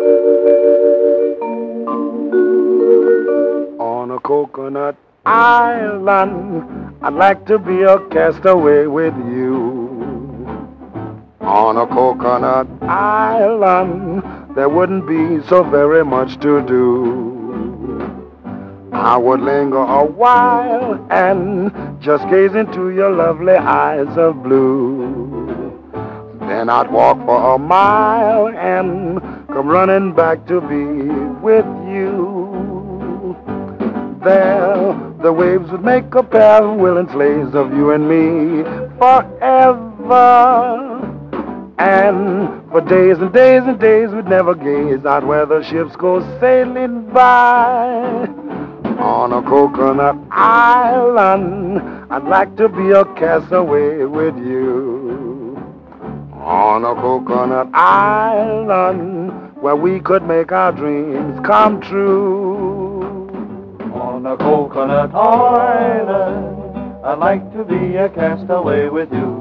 On a coconut island, I'd like to be a castaway with you. On a coconut island, there wouldn't be so very much to do. I would linger a while and just gaze into your lovely eyes of blue. Then I'd walk for a mile and come running back to be with you. There, the waves would make a pair of willing slaves of you and me forever. And for days and days and days we'd never gaze out where the ships go sailing by. On a coconut island, I'd like to be a castaway with you. On a coconut island, where we could make our dreams come true. On a coconut island, I'd like to be a castaway with you.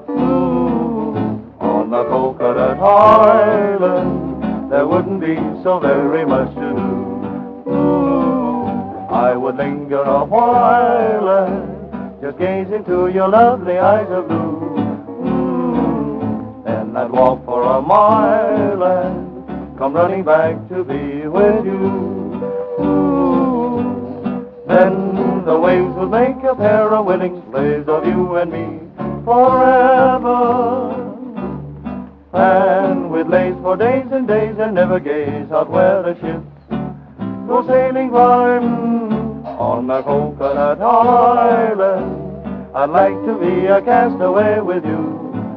On a coconut island, there wouldn't be so very much to do. I would linger a while and just gaze into your lovely eyes of blue. Then I'd walk for a mile and come running back to be with you. Then the waves would make a pair of willing slaves of you and me forever. And we'd laze for days and days and never gaze out where the ships go sailing by. On a coconut island, I'd like to be a castaway with you.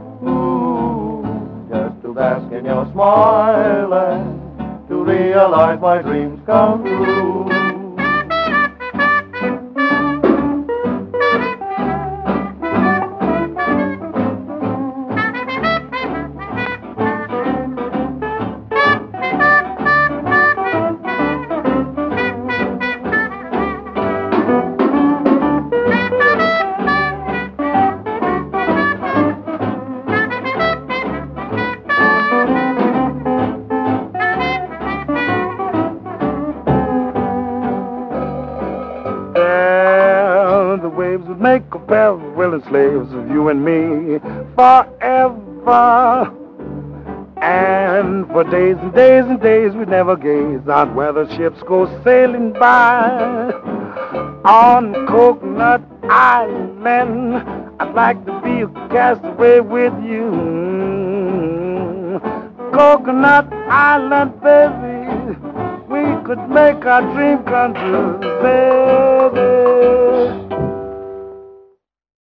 Just to bask in your smile and to realize my dreams come true. Make a pair of willing slaves of you and me forever. And for days and days and days we'd never gaze out where the ships go sailing by. On Coconut Island, I'd like to be a castaway with you. Coconut Island, baby, we could make our dream come true, baby.